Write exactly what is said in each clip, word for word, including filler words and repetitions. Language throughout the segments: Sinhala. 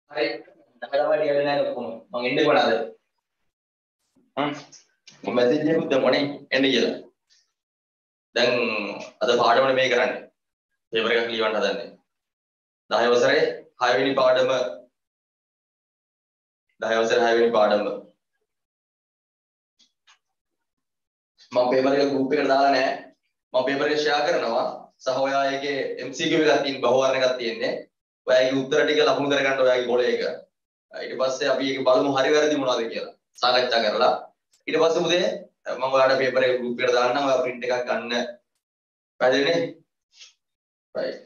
හරි. දහලම ලියලා නැහැ ඔක්කොම. මං එන්නේ කොහොමද? හ්ම්. මම මැසේජ් එකක් දැම්මනේ එන්නේ කියලා. දැන් අද පාඩමනේ මේ කරන්නේ. පේපර් එකක් ලියවන්න හදන්නේ. දහය වසරේ හය වෙනි පාඩම දහය වසරේ හය වෙනි පාඩම. මම පේපර් එක ගෲප් එකට දාලා නැහැ. මම පේපර් එක ෂෙයා කරනවා. සහ ඔයා ඒකේ එම් සී කියු එකක් තියෙන බහුවර්ණ එකක් තියෙන්නේ. ඔයාගේ උත්තර ටික ලකුණු කරගන්න ඔයාගේ පොලේ එක. ඊට පස්සේ අපි ඒක බලමු හරි වැරදි මොනවද කියලා. සාකච්ඡා කරලා ඊට පස්සේ උදේ මම ඔයාලට පේපර් එක ගෲප් එකට දාන්නම්. ඔයා print එකක් ගන්න පැහැදිලිනේ? right.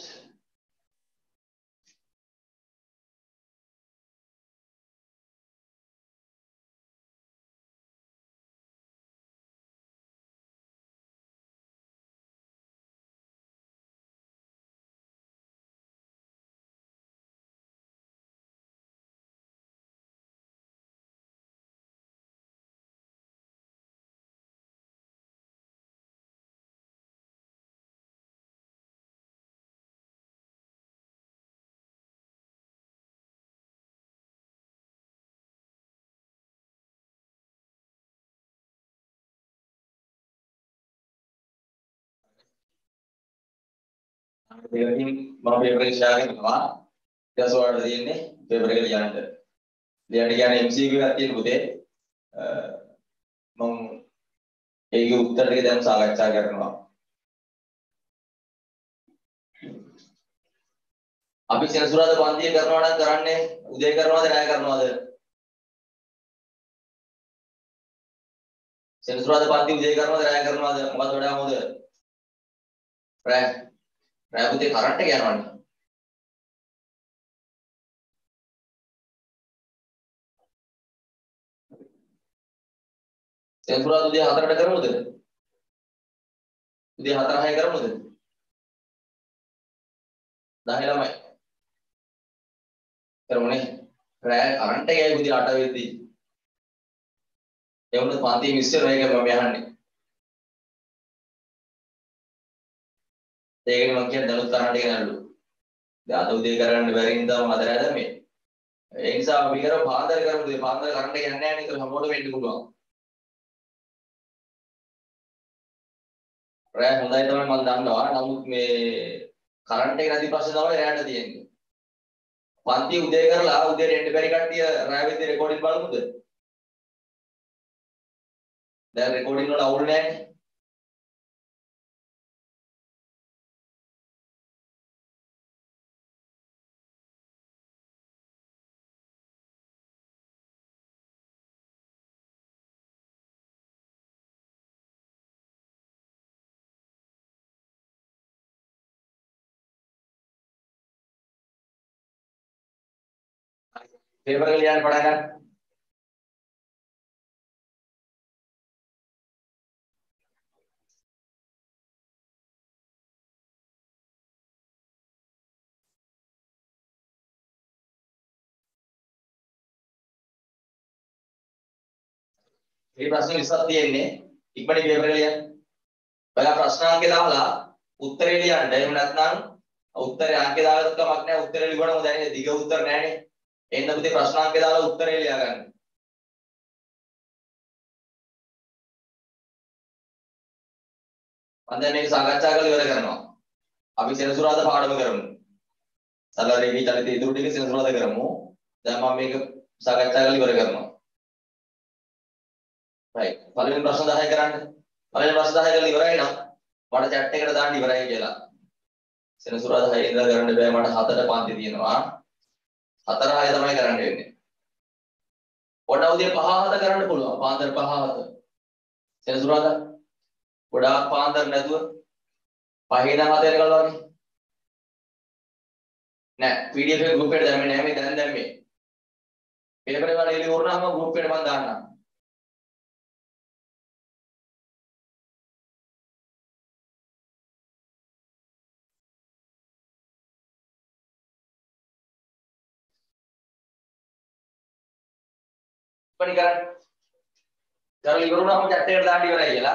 දෙවෙනි මම පේපර් එක ෂෙයා කරනවා. ඊට පස්සේ ඔයාලට තියෙන්නේ පේපර් එක ලියන්න. ලියන්න කියන්නේ එම් සී කියු එකක් තියෙන පුතේ. මම ඒකේ උත්තර ටික දැන් සාකච්ඡා කරනවා. අපි සෙනසුරාදා පන්තිය කරනවා නම් කරන්නේ උදේ කරනවද රැය කරනවද? සෙනසුරාදා පන්තිය උදේ කරනවද රැය කරනවද? මොකද වඩා හොඳ? රැය. රැය පුතේ කරන්ට් එක යනවනේ. සෙනසුරාදා උදේ හතරට කරමුද? උදේ හතර හය කරමුද? දහය ළමයි. කරමුනේ. රැය කරන්ට් එක යයි උදේ අට වෙද්දී. ඒ වුණත් පන්තිය මිස් වෙනවා ඒක මම යහන්නේ. ඒකනේ මම කියන්නේ දැනුත් කරන්ට් එක නෑලු. දැන් අද උදේ කරගන්න බැරි නිසා මම අද රැය දැම්මේ. ඒ නිසා අපි කරමු පාන්දර කරමු. ඒ පාන්දර කරන්ට් එක යන්නේ නැහැ නේද? හැමෝටම වෙන්න පුළුවන්. රැය හොඳයි තමයි මම දන්නවා. නමුත් මේ කරන්ට් එක නැති ප්‍රශ්නේ තමයි රැයට තියෙන්නේ. පන්ති උදේ කරලා උදේට එන්න බැරි කට්ටිය රැය වෙද්දී රෙකෝඩින් බලමුද? දැන් රෙකෝඩින් වල අවුල් නැහැ. පේපර් එක ලියන්න පටන් ගන්න. මේ ප්‍රශ්නේ විසක් තියෙන්නේ ඉක්මනින් පේපර් එක ලියන්න. ඔයාලා ප්‍රශ්න අංකේ දාලා උත්තරේ ලියන්න. එහෙම නැත්නම් උත්තරේ අංකේ දාලා කමක් නැහැ. උත්තරේ ලියවම දැනේ දිග උත්තර නැහැනේ. එන්න පුතේ ප්‍රශ්න අංකේ දාලා උත්තරේ ලියා ගන්න. මම දැන් මේක සාකච්ඡා කරලා ඉවර කරනවා. අපි සෙනසුරාදා පාඩම කරමු. සලරේවි චලිත ඉදිරි ටික සෙනසුරාදා කරමු. දැන් මම මේක සාකච්ඡා කරලා ඉවර කරනවා. right. පළවෙනි ප්‍රශ්න දහය කරන්න. පළවෙනි ප්‍රශ්න දහය කරලා ඉවරයි නම් මට chat එකකට දාන්න ඉවරයි කියලා. සෙනසුරාදා හය ඉඳලා කරන්න බෑ මට හතට පන්ති තියෙනවා. හතර හය තමයි කරන්න වෙන්නේ. පොඩ උදේ පහ හත කරන්න පුළුවන්. පාන්දර පහ හත. සෙනසුරාදා ගොඩාක් පාන්දර නැතුව පහේ ඉඳන් හත වෙනකල් වගේ. නෑ පී ඩී එෆ් එක ගෲප් එකට දැම්මේ නෑ මේ දැන් දැම්මේ. පේපර් එක වල එළි වුණාම ගෲප් එකට මම දාන්නම්. ඉක්මනින් කරන්න. කරලා ඉවර වුණාම chat එකට දාන්න ඉවරයි කියලා.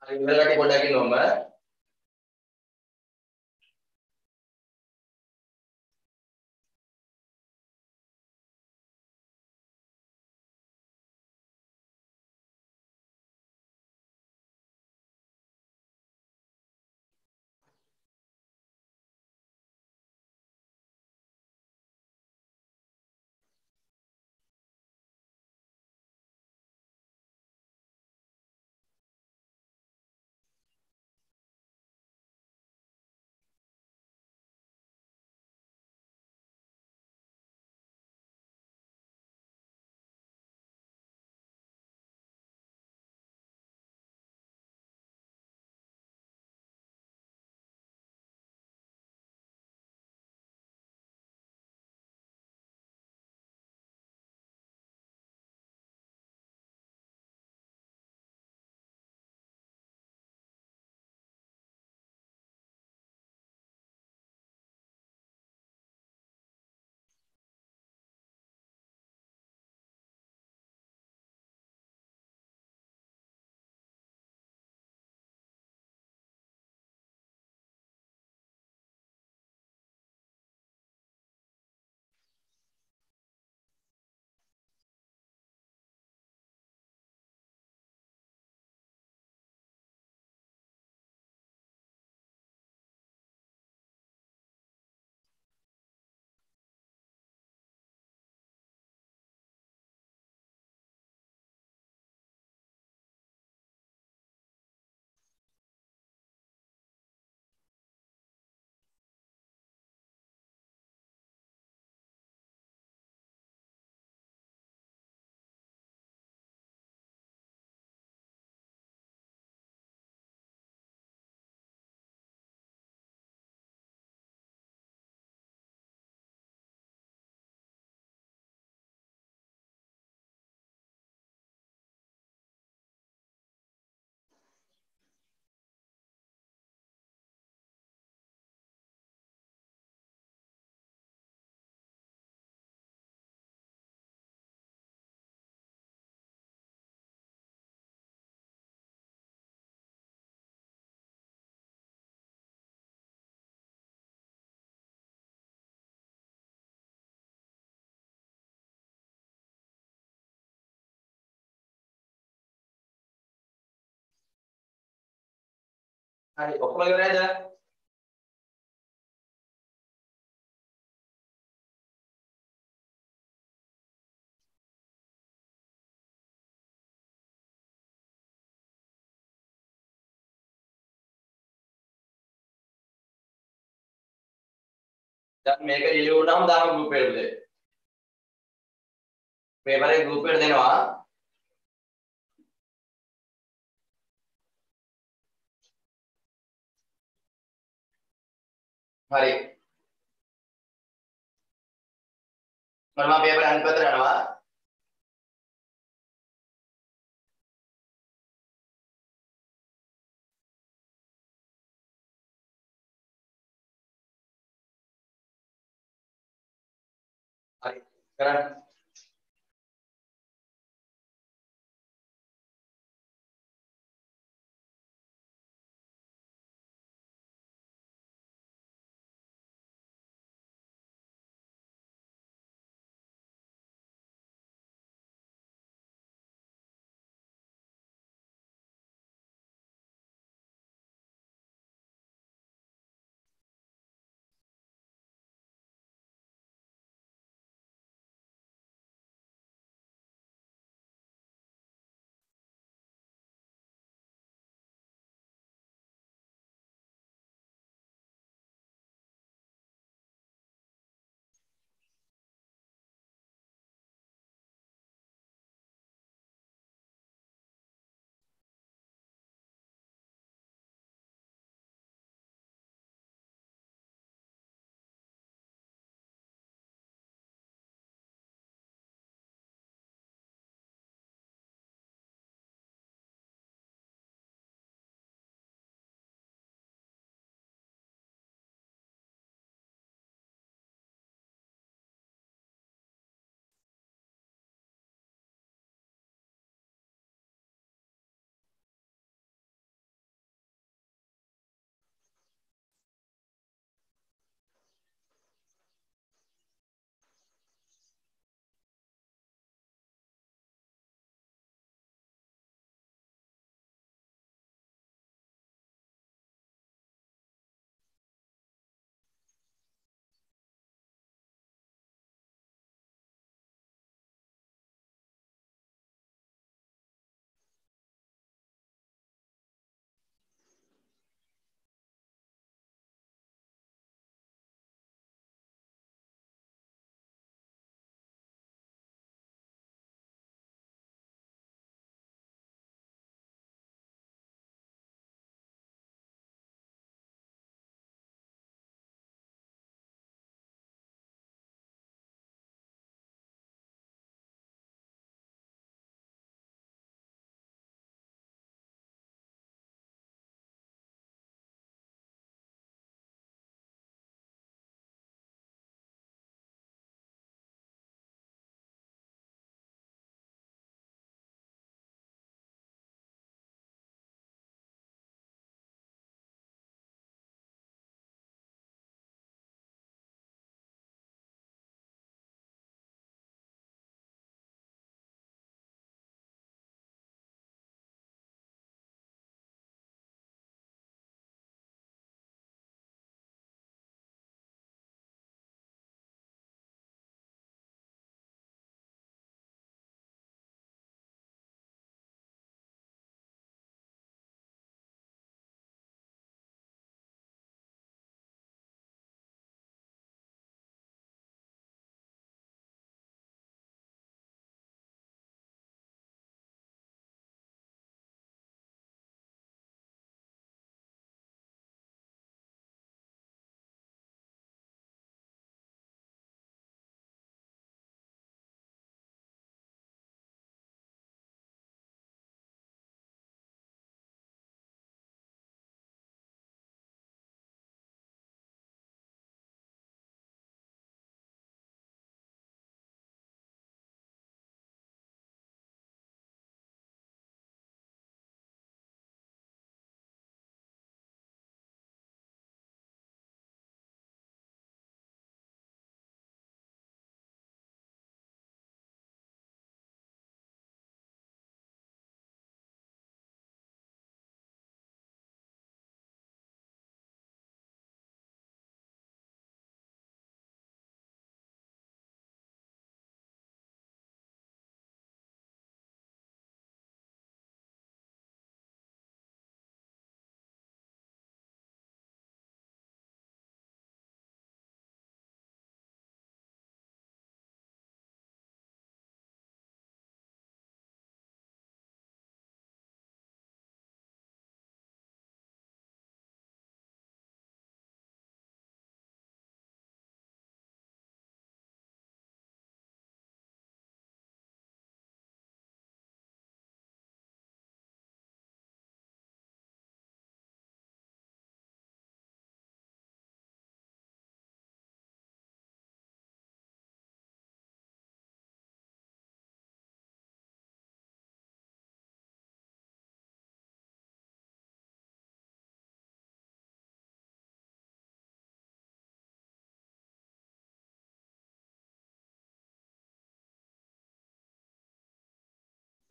ඉවරකට පොඩ්ඩක් ඉන්නවම හරි ඔක්කොම ඉවරයිද? දැන් මේක ඩිලීට් වුණාම දාම ගෲප් එකට දෙන්න. පේපර් එක ගෲප් එකට දෙනවා. හරි. මම පේපර් අනිත් පැත්තට යනවා. හරි. කරන්න.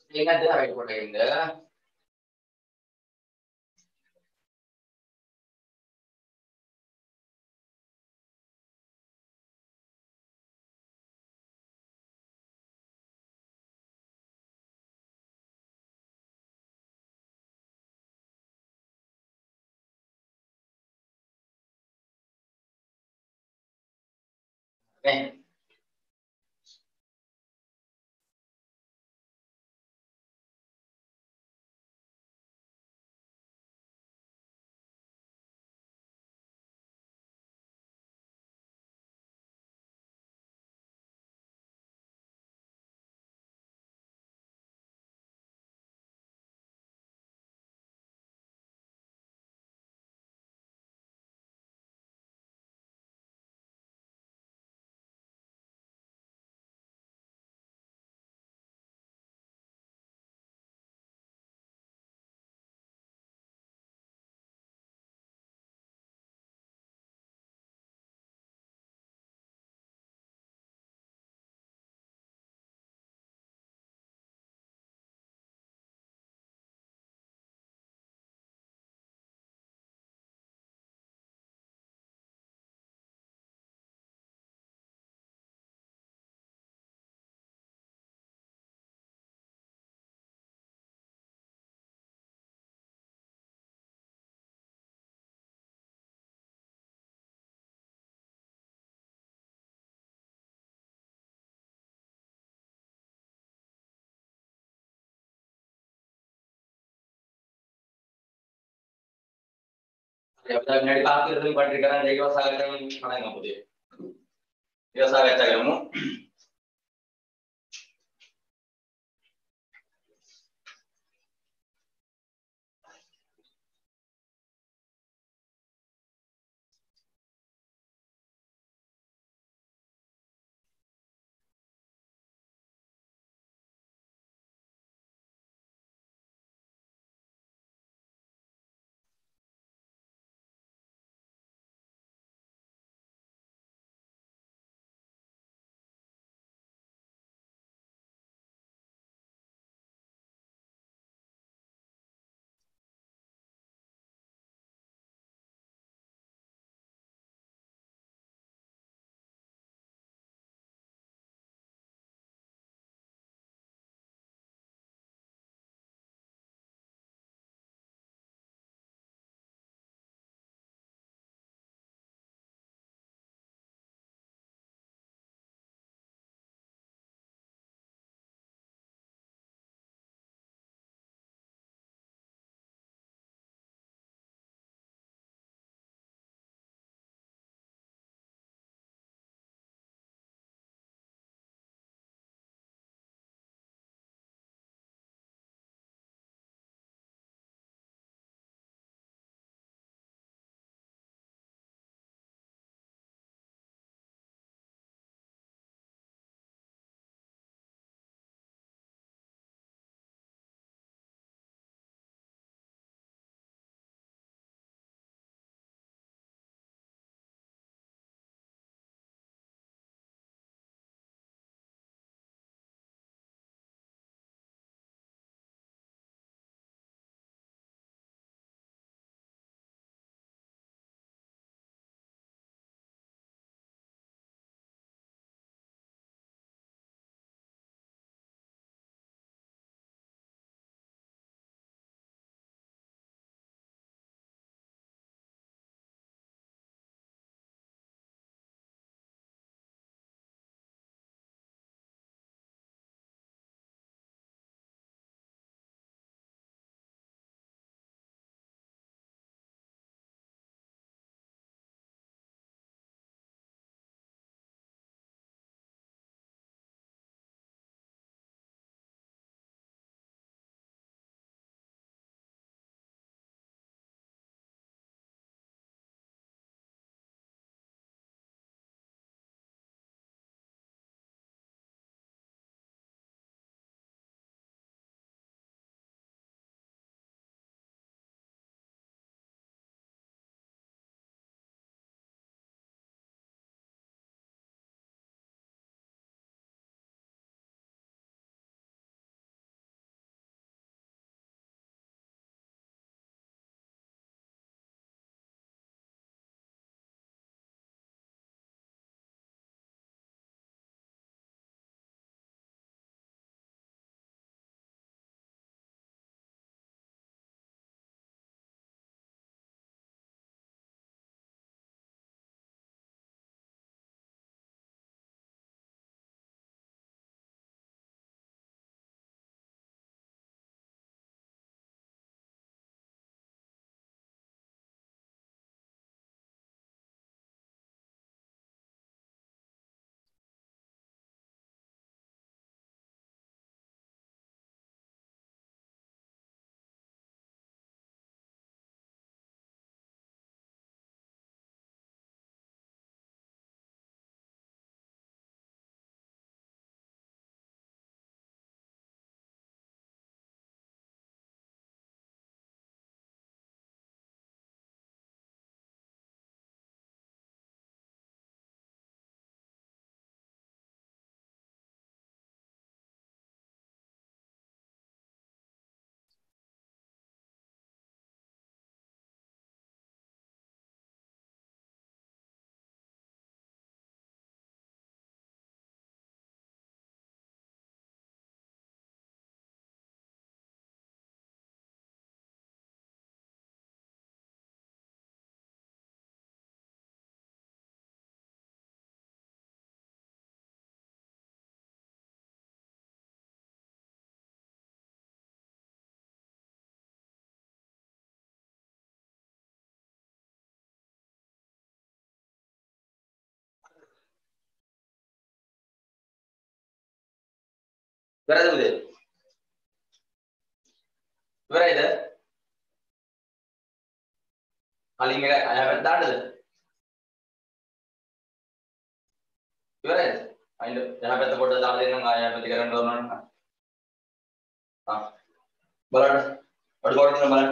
Ingat ya, baik Indah. Nih, ya udah dari parkir tuh parkir jadi wassalam mana nggak boleh. Ya saya kata kamu. ඉවරයිද පුතේ? ඉවරයිද? කලින් එක අයකට දාන්නද? ඉවරයිද? අයින්ද එහා පැත්ත පොඩ්ඩක් දාලා දෙන්නම් ආයෙ එහා පැත්ත කරන්න ඕන නම්. ආ බලන්න. අඩු පාඩු තියෙනවා බලන්න.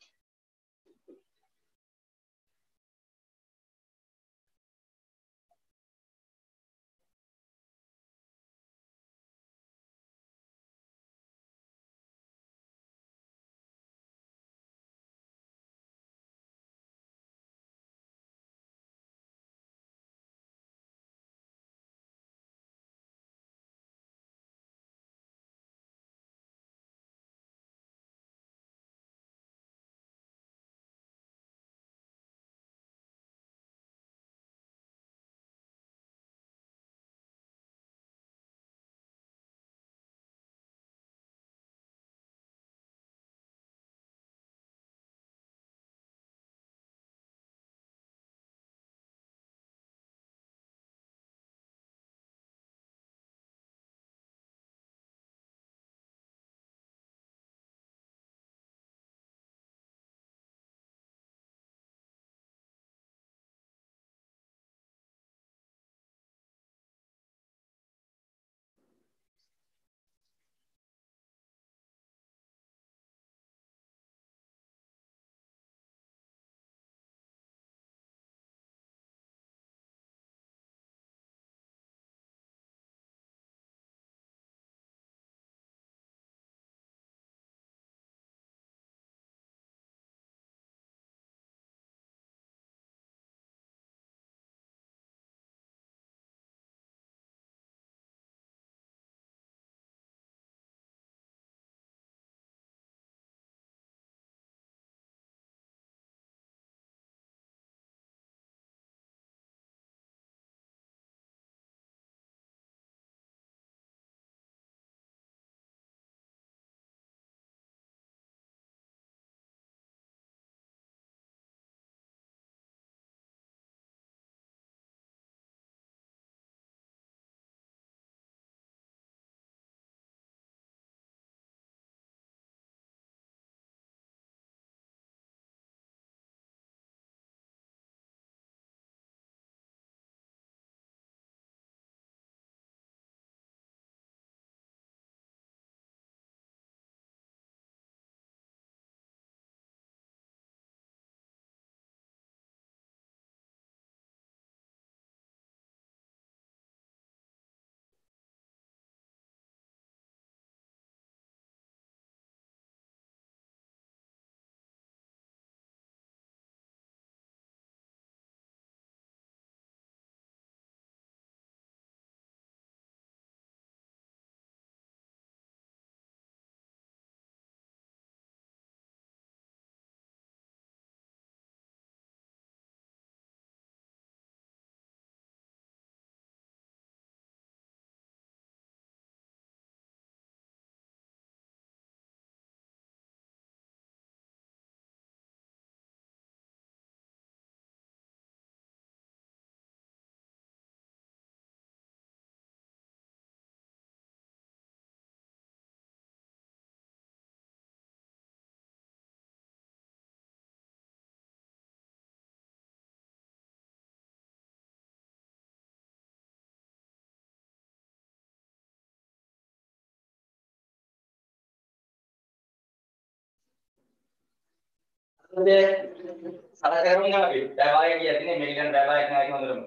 සලකා කරමු නම් අපි බෑ වාගේ කියලා තියෙන්නේ මේක ගැන බෑ වාගේ නෑ හොඳටම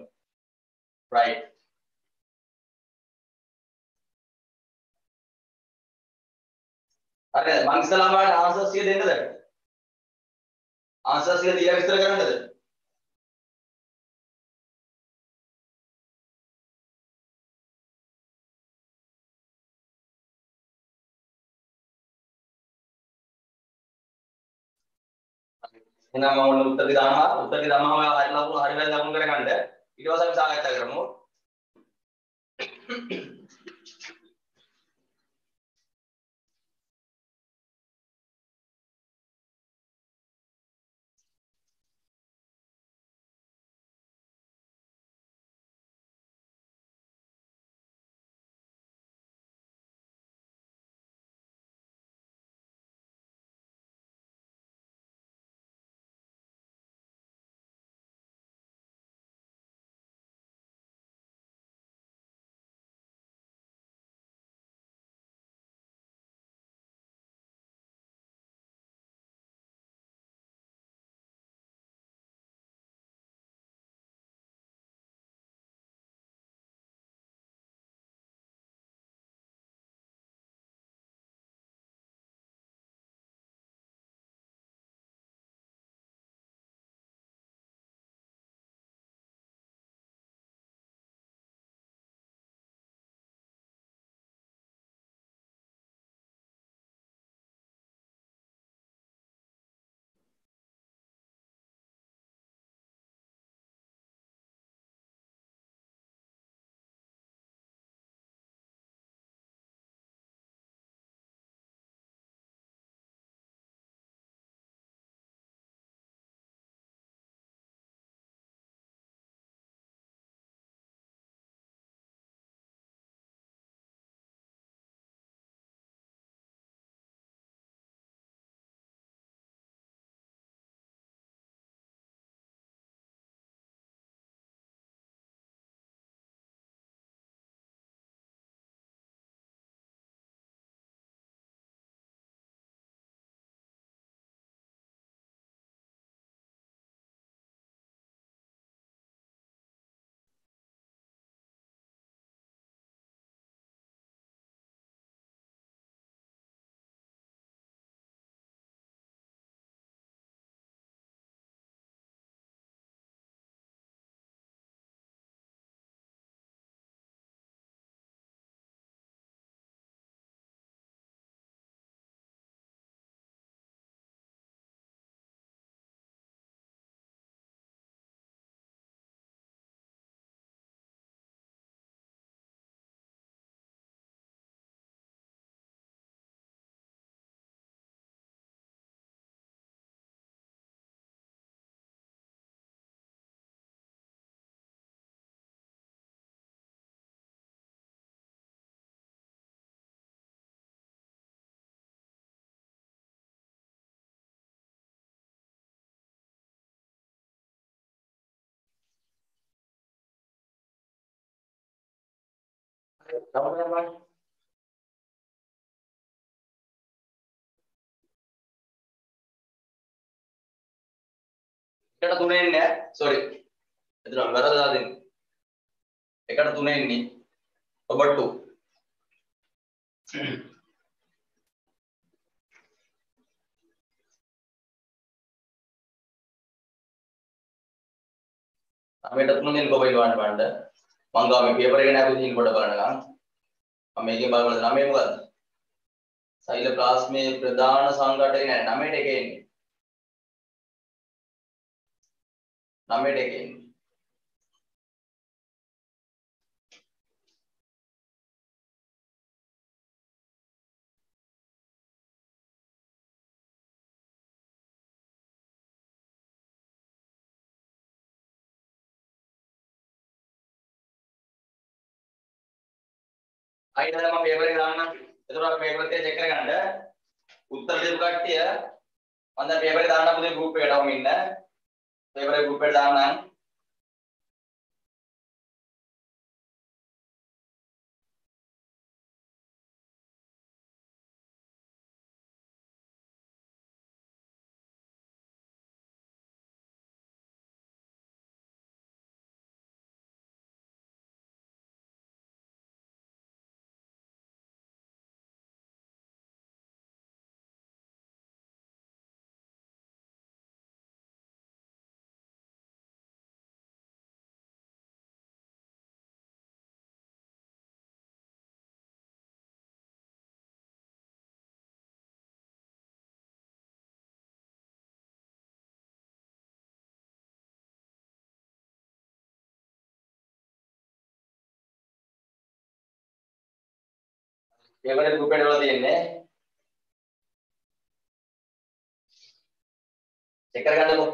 right හරි මං ඉස්සලාම වලට ආන්සර්ස් ටික දෙන්නද ආන්සර්ස් ටික දීලා විස්තර කරන්නද එහෙනම් මම ඔන්න උත්තර ටික දානවා උත්තර ටික දාමම ඔයා හරි ලකුණු හරි වැරදි ලකුණු කරගන්න ඊට පස්සේ අපි සාකච්ඡා කරමු එකට තුනේ ඉන්නේ sorry එතන වැරදලා දෙන්නේ එකට තුනේ ඉන්නේ ඔබට two අපිට තුනේ ඉන්න කොබයි ගන්න බලන්න මම ගාව මේ පේපර් එක නෑ පුතින් පොඩ බලනකම් මම මේකෙන් බලන්න නවය මොකද්ද සෛලප්ලාස්මයේ ප්‍රධාන සංඝටක නෑ නවයට එකේ ඉන්නේ නවයට එකේ ඉන්නේ අයින් දැන් මම පේපර් එක දාන්නම්. එතකොට පේපර් එක චෙක් කරගන්න. උත්තර දීපු කට්ටිය මම දැන් පේපර් එක දාන්නම් පුතේ ගෲප් එකට අවම ඉන්න. පේපර් එක ගෲප් එකට දාන්නම්. පේපර් එක ගෲප් එකට දාලා තියෙන්නේ. චෙක් කරගන්නකෝ.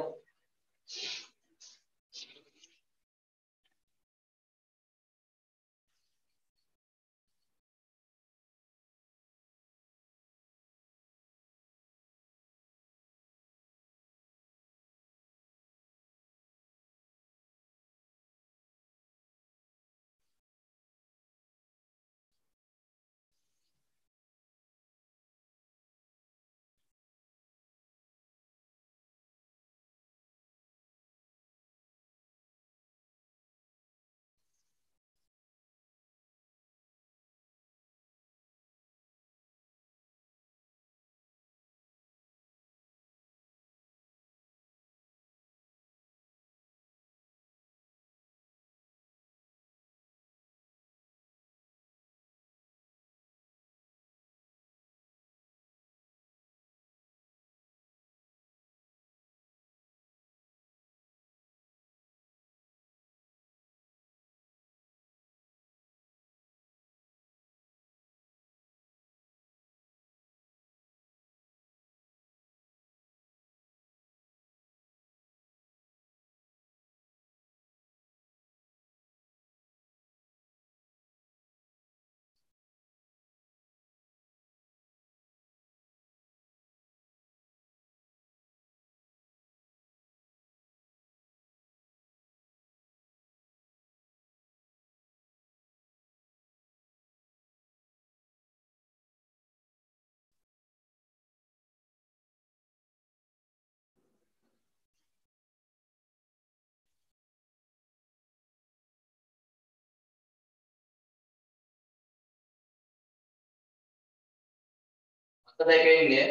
හතර එකේ ඉන්නේ.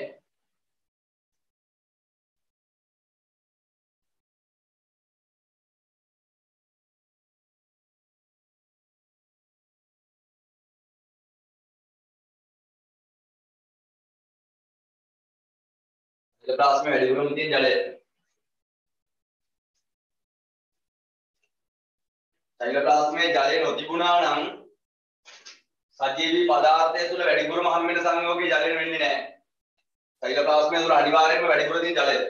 සෛලප්ලාස්මයේ වැඩිපුරම තියෙන ජලය. සෛලප්ලාස්මයේ ජලය නොතිබුණා නම් සජීවී පදාර්ථය තුළ වැඩිපුරම හම් වෙන සංයෝගයේ ජලය වෙන්නේ නැහැ. සෛලප්ලාස්මය තුළ අනිවාර්යයෙන්ම වැඩිපුර තියෙන ජලය.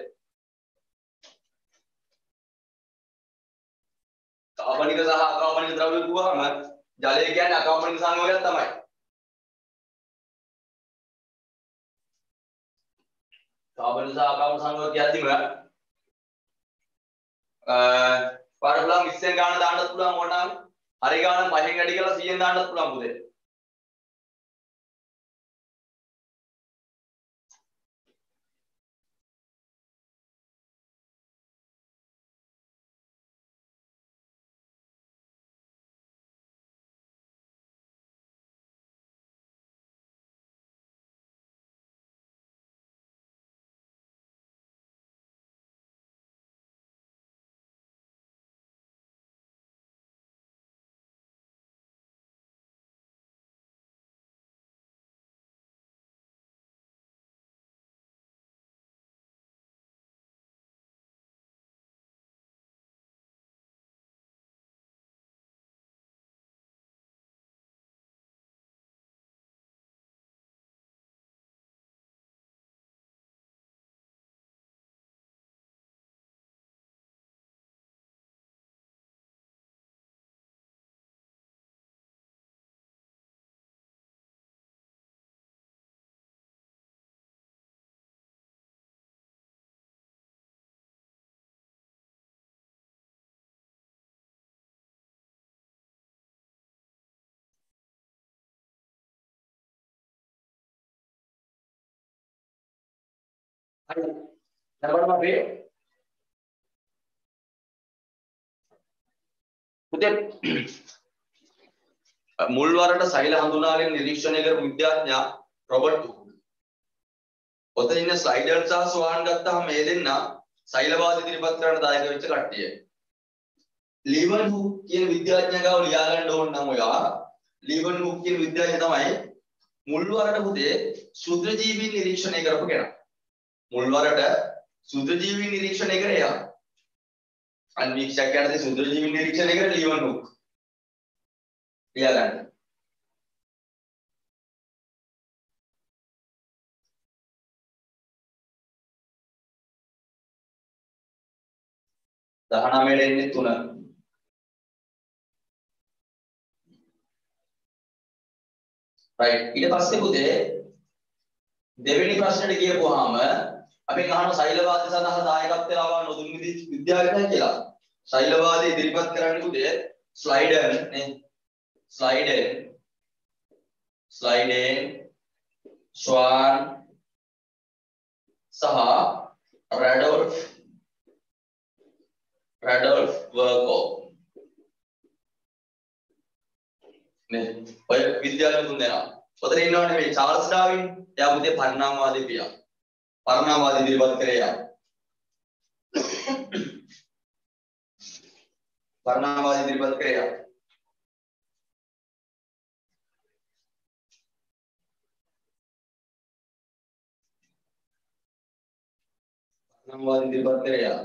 කාබනික සහ අකාබනික ද්‍රව්‍ය කිව්වහම ජලය කියන්නේ අකාබනික සංයෝගයක් තමයි. කාබනික සහ අකාබනික සංයෝග කියද්දිම අ පාරබලම් විස්සෙන් ගාන දාන්නත් පුළුවන් ඕනනම් හරි ගාන පහෙන් වැඩි කරලා සීයෙන් දාන්නත් පුළුවන් පුතේ. හරි. දැන් බලන්න අපි පුතේ මුල් වරට සෛල හඳුනාගෙන නිරීක්ෂණය කරපු විද්‍යාඥයා රොබර්ට් හුක්. ඔතන ඉන්න ස්ලයිඩර් සහ ස්වාන් ගත්තාම මේ දෙන්න සෛලවාද ඉදිරිපත් කරන්න දායක වෙච්ච කට්ටිය. ලීවන් හුක් කියන විද්‍යාඥයා ගාව ලියා ගන්න ඕන නම් ඔයා ලීවන් හුක් කියන විද්‍යාඥයා තමයි මුල් වරට පුතේ ශුද්‍රජීවීන් නිරීක්ෂණය කරපු කෙනා. මුල් වරට ශුද්‍රජීවීන් නිරීක්ෂණය කරේ යා. අන්වීක්ෂකයන්ට ශුද්‍රජීවීන් නිරීක්ෂණය කරේ ලීවන් හුක්. ලියා ගන්න. දහනවයට එන්නේ තුන. right ඊට පස්සේ පුතේ දෙවෙනි ප්‍රශ්නෙට ගියපුවාම අපි අහන සෛලවාද සඳහා දායකත්වය ලබා නොදුන් විද්‍යාඥයා කියලා. සෛලවාදය ඉදිරිපත් කරන්නේ පුතේ ස්ලයිඩර් නේ. ස්ලයිඩර් ස්ලයිඩර් ස්වාන් සහ රැඩොල්ෆ් රැඩොල්ෆ් වර්කෝ නේ. ඔය විද්‍යාඥ තුන් දෙනා. ඔතන ඉන්නවනේ මේ චාල්ස් ඩාවින්. එයා පුතේ පරිණාමවාදී පියා. පරිණාමවාදී ඉදිරිපත් කරේ යා. පරිණාමවාදී ඉදිරිපත් කරේ යා. පරිණාමවාදී ඉදිරිපත් කරේ යා.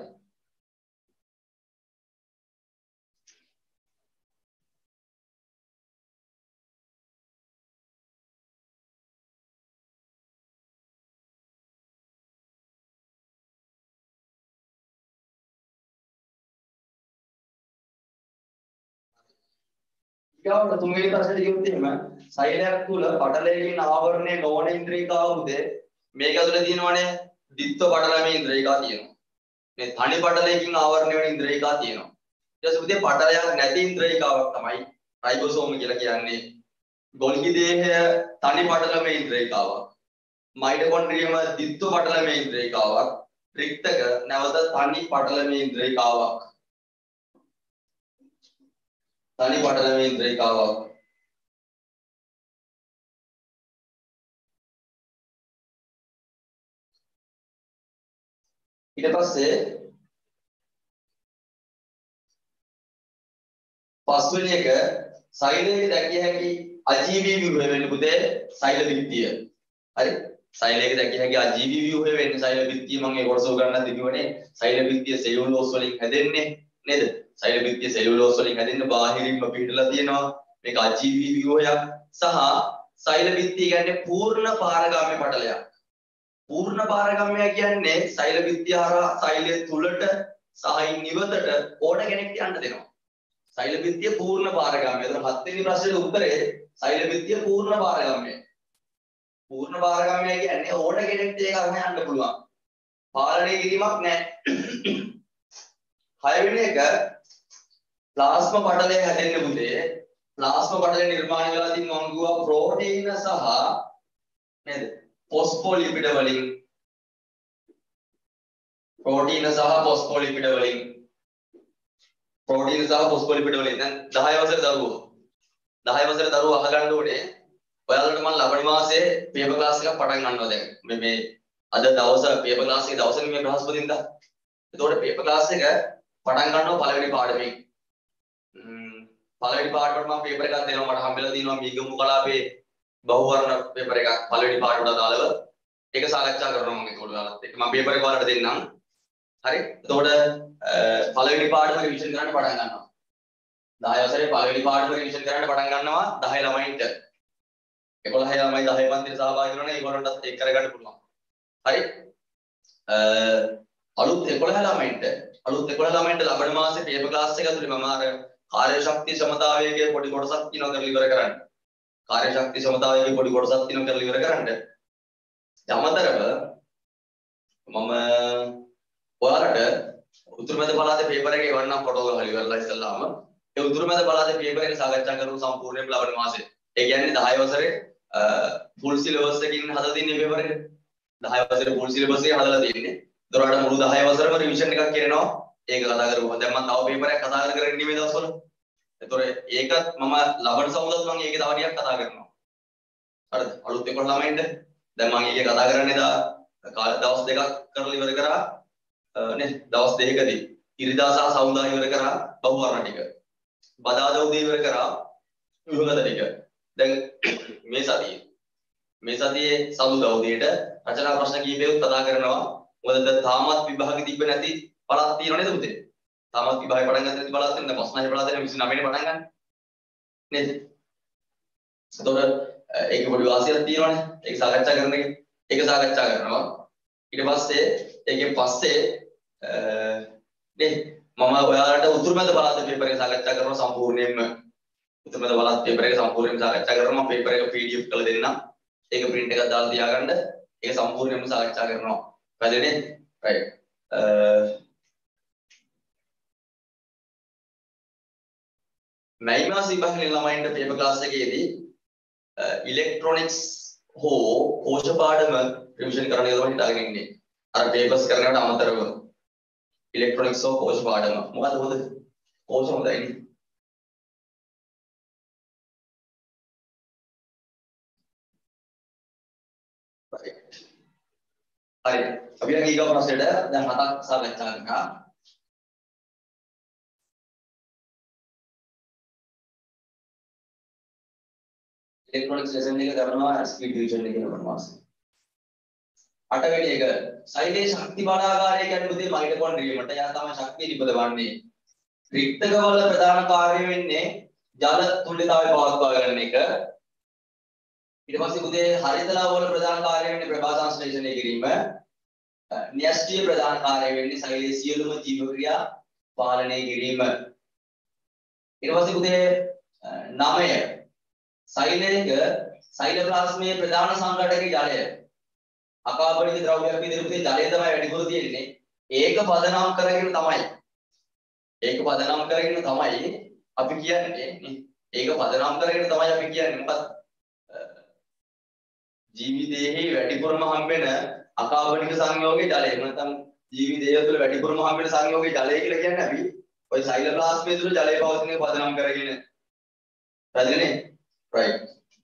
ඊගොල්ලෝ තුන්වෙනි ප්‍රශ්නෙට ගියොත් එහෙම සෛලයක් තුල පටලයකින් ආවරණය නොවන ඉන්ද්‍රියකාව උදේ මේක ඇතුලේ තියෙනවනේ ditth පටලමේ ඉන්ද්‍රියකා තියෙනවා. මේ තනි පටලයකින් ආවරණය වෙන ඉන්ද්‍රියකා තියෙනවා. ඊට පස්සේ උදේ පටලයක් නැති ඉන්ද්‍රියකාවක් තමයි රයිබෝසෝම කියලා කියන්නේ. ගොල්ගි දේහය තනි පටලමේ ඉන්ද්‍රියකාවක්. මයිටොකොන්ඩ්‍රියම ditth පටලමේ ඉන්ද්‍රියකාවක්. රික්තක නැවත තනි පටලමේ ඉන්ද්‍රියකාවක්. තනි පටලමේ ඉන්ද්‍රියකාවක්. ඊට පස්සේ පස්වෙනි එක සෛලයේ දැකිය හැකි අජීවී ව්‍යුහය වෙන්නේ පුතේ සෛල බිත්තිය. හරි? සෛලයක දැකිය හැකි අජීවී ව්‍යුහය වෙන්නේ සෛල බිත්තිය. මම ඒ කොටස උගන්වන්න දිනුවනේ සෛල බිත්තිය සෙලියුලෝස් වලින් හැදෙන්නේ නේද? සෛල බිත්තිය සෙලියුලෝස් වලින් හැදෙන්න බාහිරින්ම පිටලා තියෙනවා. මේක අජීවී ව්‍යුහයක් සහ සෛල බිත්තිය කියන්නේ පූර්ණ පාරගාමී පටලයක්. පූර්ණ පාරගාමී කියන්නේ සෛල බිත්තිය හරහා සෛලය තුලට සහ නිවතට ඕන කෙනෙක්ට යන්න දෙනවා. සෛල බිත්තිය පූර්ණ පාරගාමී. එතන හත්වෙනි ප්‍රශ්නේ උත්තරේ සෛල බිත්තිය පූර්ණ පාරගාමී. පූර්ණ පාරගාමී කියන්නේ ඕන කෙනෙක්ට ඒක අරගෙන යන්න පුළුවන්. පාලනය කිරීමක් නැහැ. හයවෙනි එක ප්ලාස්මා පටලය හැදෙන්න පුතේ ප්ලාස්මා පටලය නිර්මාණය වෙලා තියෙන වංගුව ප්‍රෝටීන සහ නේද ෆොස්ෆෝලිපිඩ වලින් ප්‍රෝටීන සහ ෆොස්ෆෝලිපිඩ වලින් ප්‍රෝටීන සහ ෆොස්ෆෝලිපිඩ වලින් දැන් දහය වසරේ දරුවෝ දහය වසරේ දරුවෝ අහගන්න ඕනේ ඔයාලට මම ලබන මාසේ පේපර් ක්ලාස් එකක් පටන් ගන්නවා දැන් මේ මේ අද දවස පේපර් ක්ලාස් එකේ දවසේ මේ බ්‍රහස්පතින්දා එතකොට පේපර් ක්ලාස් එක පටන් ගන්නවා පළවෙනි පාඩමෙන් පළවෙනි පාඩමට මම පේපර් එකක් දෙනවා මට හම්බෙලා දිනවා මීගමු කලාපේ බහුවර්ණ පේපර් එකක් පළවෙනි පාඩමට අදාළව ඒක සාකච්ඡා කරනවා මම ඒකට ඔයාලත් එක්ක මම පේපර් එක ඔයාලට දෙන්නම් හරි එතකොට පළවෙනි පාඩම රිවිෂන් කරන්න පටන් ගන්නවා දහය වසරේ පළවෙනි පාඩම රිවිෂන් කරන්න පටන් ගන්නවා දහය ළමයින්ට එකොළහ ළමයි දහය පන්තිට සහභාගී වෙනවා නේ ඒගොල්ලන්ටත් ඒක කරගන්න පුළුවන් හරි අලුත් එකොළහ ළමයින්ට අලුත් එකොළහ ළමයින්ට ලබන මාසේ පේපර් ක්ලාස් එක ඇතුලේ මම අර කාර්ය ශක්තිය සමතාවයේ පොඩි කොටසක් තියෙනවා කරලා ඉවර කරන්න. කාර්ය ශක්තිය සමතාවයේ පොඩි කොටසක් තියෙනවා කරලා ඉවර කරන්න. යමතරව මම ඔයාලට උතුරු මැද පළාතේ පේපර් එකේ එවන්නම් ෆොටෝ ගහලා ඉවරලා ඉස්සල්ලාම ඒ උතුරු මැද පළාතේ පේපර් එක සාකච්ඡා කරමු සම්පූර්ණයෙන්ම ලබන මාසේ. ඒ කියන්නේ දහය වසරේ ෆුල් සිලබස් එකකින් හදලා තියෙන පේපර් එක. දහය වසරේ full syllabus එක හදලා තියෙන්නේ. ඒතරට මුළු දහය වසරම revision එකක් කරනවා. ඒක කතා කරමු. දැන් මම තව paper එකක් කතා කර කර ඉන්නේ මේ දවස්වල. ඒතොර ඒකත් මම ලබන සමුදත් මම ඒකේ තව ටිකක් කතා කරනවා. හරිද? අලුත් එක්කන ළමයින්ට දැන් මම ඒකේ කතා කරන්නේ දා දවස් දෙකක් කරලා ඉවර කරා නේ දවස් දෙකකදී ඉරිදා සහ සවුන්දා ඉවර කරා බහුවර්ණ ටික. බදාදා උදේ ඉවර කරා විභගත ටික. දැන් මේ සතියේ මේ සතියේ සමුදා උදේට රචනා ප්‍රශ්න කීපයක් කතා කරනවා. මොකද තාමත් විභාගෙ තිබ්බ නැති පළාත් තියෙනව නේද පුතේ? තාමත් විභාගෙ පටන් ගන්න නැති පළාත් තියෙන. දැන් ප්‍රශ්න පළාත් තියෙන විසි නවයේ පටන් ගන්න. නේද? එතකොට ඒක පොඩි වාසියක් තියෙනවනේ. ඒක සාකච්ඡා කරන එක. ඒක සාකච්ඡා කරනවා. ඊට පස්සේ ඒකෙන් පස්සේ නේ මම ඔයාලට උතුරු මැද පළාත් පේපර් එක සාකච්ඡා කරනවා සම්පූර්ණයෙන්ම. උතුරු මැද පළාත් පේපර් එක සම්පූර්ණයෙන්ම සාකච්ඡා කරනවා. මම පේපර් එක P D F කරලා දෙන්නම්. ඒක print එකක් දාලා තියාගන්න. ඒක සම්පූර්ණයෙන්ම සාකච්ඡා කරනවා. පැහැදිලිනේ? right. මැයි මාස විභාගයේ ළමයින්ට පේපර් ක්ලාස් එකේදී ඉලෙක්ට්‍රොනික්ස් හෝ කෝෂ පාඩම රිවිෂන් කරන්න එක තමයි හිතාගෙන ඉන්නේ. අර පේපර්ස් කරනවට අමතරව ඉලෙක්ට්‍රොනික්ස් හෝ කෝෂ පාඩම. මොකද හොඳ? කෝෂ හොඳයි නේ. right. හරි. අපි දැන් ඊගා ප්‍රශ්නෙට දැන් හතක් සාකච්ඡා කරනවා. ඉලෙක්ට්‍රොනික්ස් ලෙසන් එක කරනවා ස්පීඩ් ඩිවිෂන් එකේ කරනවා. අටවෙනි එක සෛලේ ශක්ති බලාගාරය කියන්නේ පුතේ මයිටොකොන්ඩ්‍රියමට යා තමයි ශක්තිය නිපදවන්නේ. රික්තකවල ප්‍රධාන කාර්යය වෙන්නේ ජල තුල්‍යතාවය පවත්වා ගන්න එක. ඊට පස්සේ පුතේ හරිතලා වල ප්‍රධාන කාර්යය වෙන්නේ ප්‍රභා සංශ්ලේෂණය කිරීම. න්‍යෂ්ටිය ප්‍රධාන කාර්යය වෙන්නේ සෛලේ සියලුම ජීව ක්‍රියා පාලනය කිරීම. ඊට පස්සේ පුතේ නවය සෛලයක සෛලප්ලාස්මයේ ප්‍රධාන සංඝටක ජලය. අකාබනික ද්‍රව්‍යයක් විදිහට පුතේ ජලය තමයි වැඩිපුර තියෙන්නේ. ඒක පදනම් කරගෙන තමයි. ඒක පදනම් කරගෙන තමයි අපි කියන්නේ. ඒක පදනම් කරගෙන තමයි අපි කියන්නේ. මොකද ජීවිතයේ වැඩිපුරම හම්බෙන අකාබනික සංයෝගයේ ජලය. නැත්නම් ජීවිතය තුළ වැඩිපුරම හම්බෙන සංයෝගයේ ජලය කියලා කියන්නේ අපි ඔය සෛලප්ලාස්මයේ තුළ ජලය පවතින එක පදනම් කරගෙන. හරිනේ? right.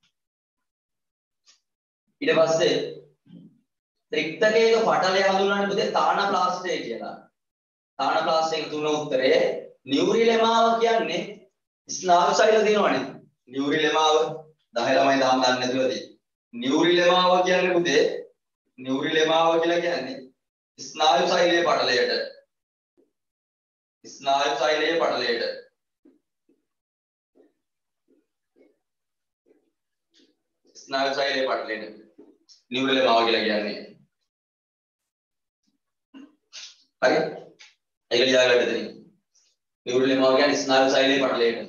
ඊට පස්සේ ත්‍රික්තකයක පටලය හඳුන්වන්නේ පුතේ තානප්ලාස්ටය කියලා. තානප්ලාස්ටයෙන් තුන උත්තරේ නියුරිලෙමාව කියන්නේ ස්නායු සෛල දිනවනේ. නියුරිලෙමාව දහය ළමයි තාම දන්නේ නැතිවදී. නියුරිලෙමාව කියන්නේ පුතේ නියුරිලෙමාව කියලා කියන්නේ ස්නායු සෛලයේ පටලයට. ස්නායු සෛලයේ පටලයට. ස්නායු සෛලයේ පටලයට නියුරිලෙමාව කියලා කියන්නේ. හරි? ඒක ලියාගන්න දෙන්න. නියුරිලෙමාව කියන්නේ ස්නායු සෛලයේ පටලයට.